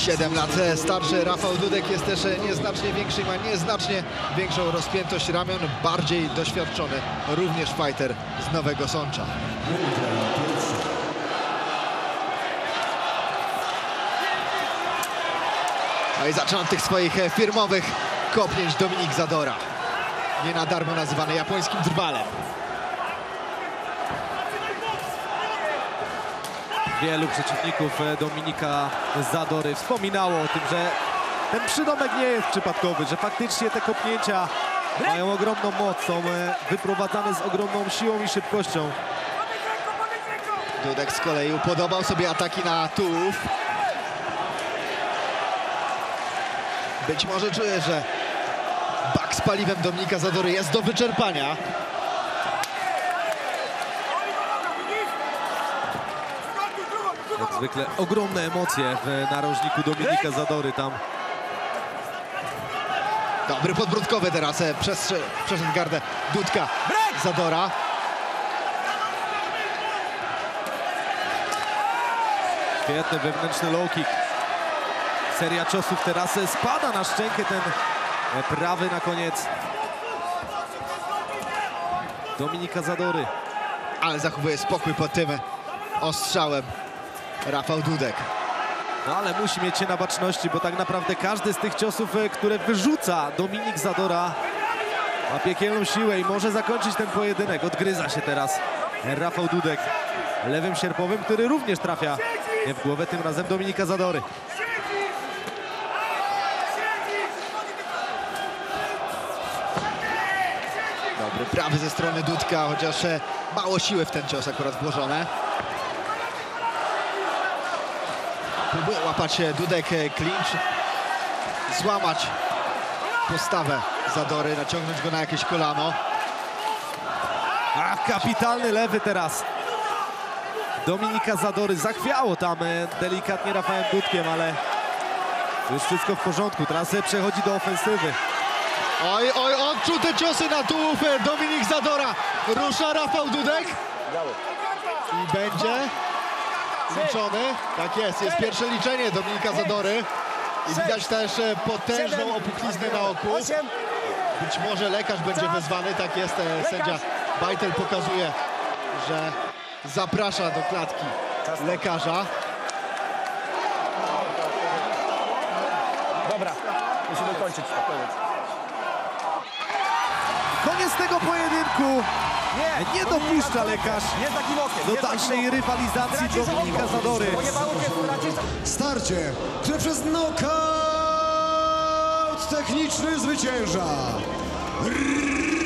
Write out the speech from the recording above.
7 lat starszy Rafał Dudek jest też nieznacznie większy i ma nieznacznie większą rozpiętość ramion, bardziej doświadczony, również fighter z Nowego Sącza. No i zaczął tych swoich firmowych kopnięć Dominik Zadora. Nie na darmo nazywany japońskim drwalem. Wielu przeciwników Dominika Zadory wspominało o tym, że ten przydomek nie jest przypadkowy, że faktycznie te kopnięcia mają ogromną moc, są wyprowadzane z ogromną siłą i szybkością. Dudek z kolei upodobał sobie ataki na tułów. Być może czuje, że bak z paliwem Dominika Zadory jest do wyczerpania. Jak zwykle ogromne emocje w narożniku Dominika Zadory tam. Dobry podbródkowy teraz przeszedł gardę Dudka. Zadora. Świetny wewnętrzny low kick. Seria ciosów teraz spada na szczękę, ten prawy na koniec Dominika Zadory. Ale zachowuje spokój pod tym ostrzałem Rafał Dudek. No ale musi mieć się na baczności, bo tak naprawdę każdy z tych ciosów, które wyrzuca Dominik Zadora, ma piekielną siłę i może zakończyć ten pojedynek. Odgryza się teraz Rafał Dudek lewym sierpowym, który również trafia w głowę, tym razem Dominika Zadory. Dobry prawy ze strony Dudka, chociaż mało siły w ten cios akurat włożone. Próbuje łapać Dudek clinch, złamać postawę Zadory, naciągnąć go na jakieś kolano. Ach, kapitalny lewy teraz Dominika Zadory. Zachwiało tam delikatnie Rafałem Dudkiem, ale już wszystko w porządku. Teraz przechodzi do ofensywy. Oj, oj, odczuł te ciosy na tułów Dominik Zadora. Rusza Rafał Dudek. I będzie liczony. Tak jest, jest pierwsze liczenie Dominika Zadory. I widać też potężną opuchliznę na oku. Być może lekarz będzie wezwany, tak jest. Sędzia Bajtel pokazuje, że zaprasza do klatki lekarza. Dobra, musimy kończyć to, koniec. Koniec tego pojedynku. Nie dopuszcza lekarz do dalszej rywalizacji Dominika Zadory. Starcie, które przez nokaut techniczny zwycięża